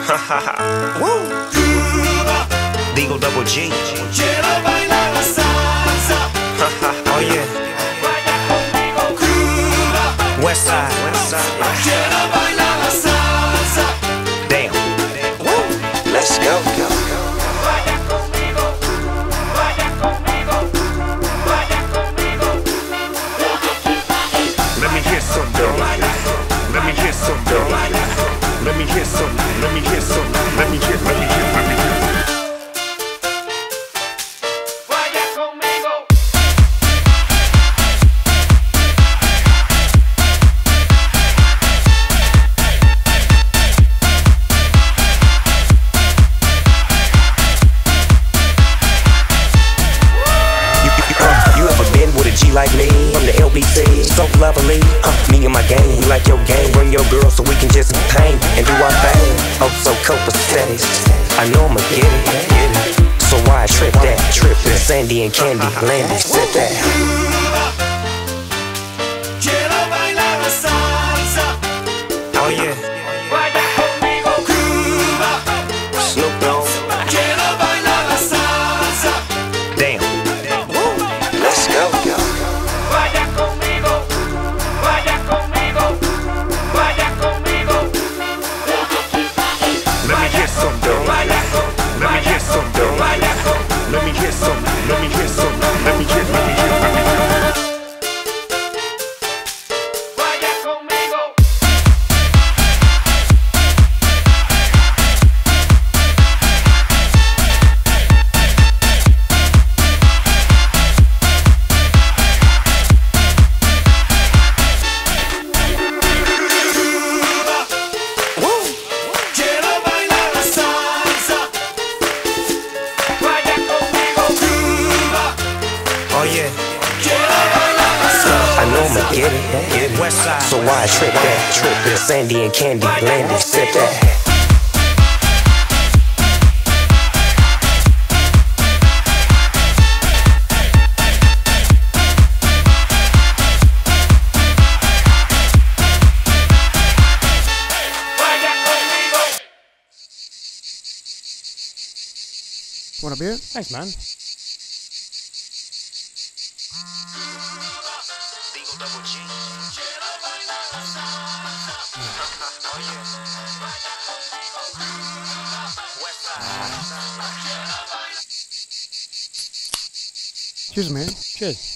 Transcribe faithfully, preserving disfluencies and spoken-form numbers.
Woo. Digo Double G. Quiero bailar la salsa. Oh yeah. Vaya conmigo, Cuba. West side. West side. Quiero bailar la salsa. Damn. Woo. Let's go. Vaya conmigo, vaya conmigo, vaya conmigo. Let me hear some though. Let me hear some though. Let me hear some. Let me hear some. Let me hear. Let me hear. Let me hear. Vaya conmigo. You, you, uh, you ever been with a G like me? From the L B C, so lovely. Uh, me and my gang, we like your game. Bring your girl so we can just hang and do our thing. Oh, so copacetic. I know I'ma get it, get it. So why trip that? Trip that. Sandy and Candy, Landy, set that. Quiero bailar la salsa. Oh yeah. Vaya conmigo, Cuba. Snoop Dogg. Quiero bailar la salsa. Damn. Let's go. Vaya conmigo, vaya conmigo, vaya conmigo. Let me hear some though. Let me hear some though. Let me hear some. Let me hear some. Let me hear. Let me hear. Let me hear. Vaya conmigo. Quiero bailar la salsa. Vaya conmigo, Cuba. Oh yeah. Quiero bailar la salsa. I know I'ma get it, get it. West side. So why trip that? Trip that. Sandy and Candy, Landy, set that. Vaya conmigo. Want a beer? Thanks, man. Cheers, man. Cheers.